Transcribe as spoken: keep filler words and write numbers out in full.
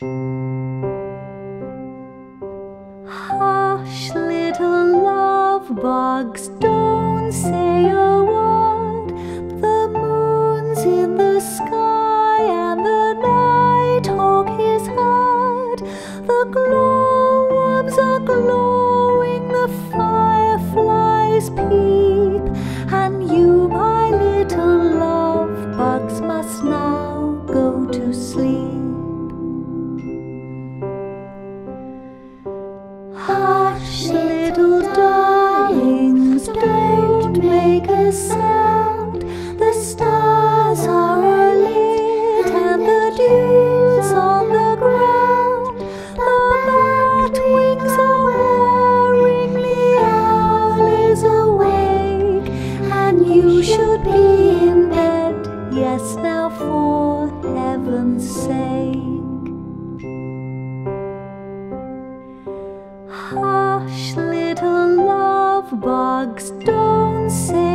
Hush, little love bugs, don't say a word. The moon's in the sky and the nighthawk is heard. The glowworms are glowing, the fireflies peep, and you, my little love bugs, must now go to sleep. Hush, little darlings, don't make a sound. The stars are alit and the dew's on the ground. The bat wings are whirring, the owl is awake, and you should be in bed, yes, now for heaven's sake. Hush, little love bugs, don't say